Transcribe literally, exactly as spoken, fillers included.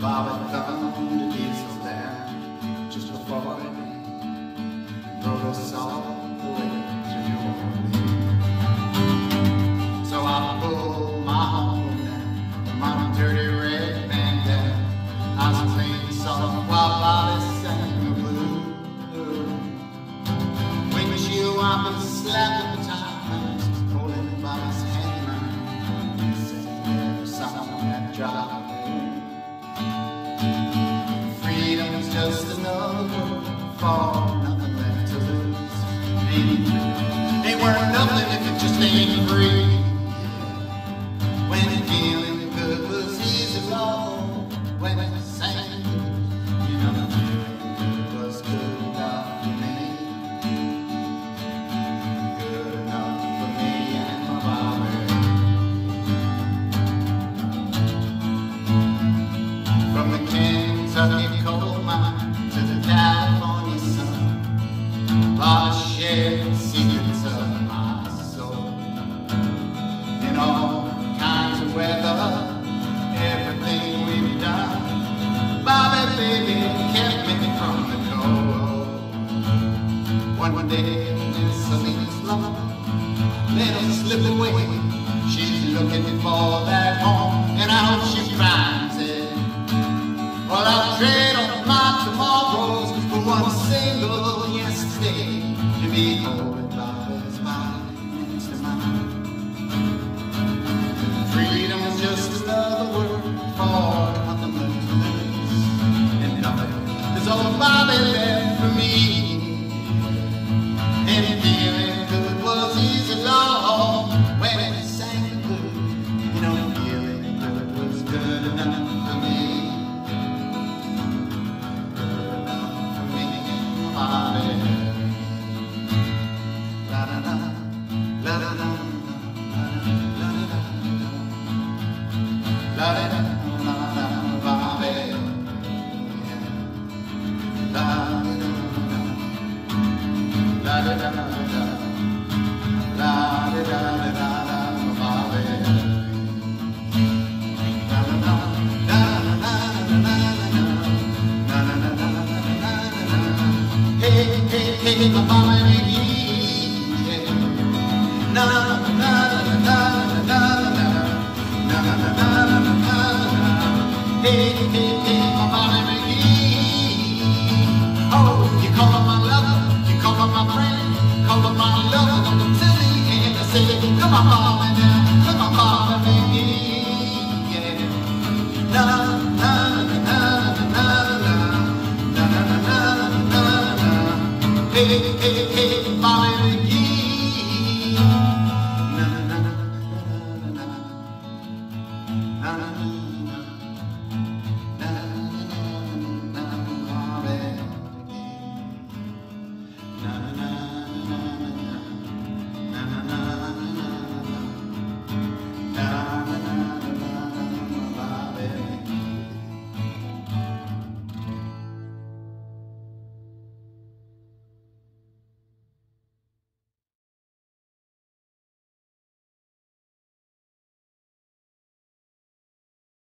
Bobby thumbed the diesel there just before it rode us all the way to New Orleans. So I pulled my horn down, my dirty red bandana. I was playing soft while Bobby sang the blues. Windshield wipers slapping the tires, holding Bobby's hand around. He said every song that dropped. Freedom's just another word for nothing left to lose. Ain't free, ain't worth nothing if it just ain't free. When feeling good was easy, Lord. When it sang, you know, feeling good was good enough for me. Good enough for me and my Bobby. From the Kentucky coal mine to the California sun, Bobby shared the secrets of my soul. In all kinds of weather, everything we've done, Bobby, baby, kept me from the cold. One day, Miss Selena's love let her slip away. She's looking for that home, and I hope she finds it. Well, I'll trade on my tomorrows for one single yesterday to be holding Bobby's body next to mine. Freedom is just another word for nothing left to lose, and nothing is all Bobby left for me. And feeling good was easy, Lord, when it sang the blues. You know, feeling good was good enough for me. Hey, hey, hey, my Bobby, yeah. Na na na na na na na na na na na. Hey, hey, hey, my Bobby, oh, you call her my lover, you call her my friend, call her my lover, don't come to the end. I say, come on, Bobby, now, come on, Bobby, yeah. Na na na na na na na na na na na. Hey, hey, hey.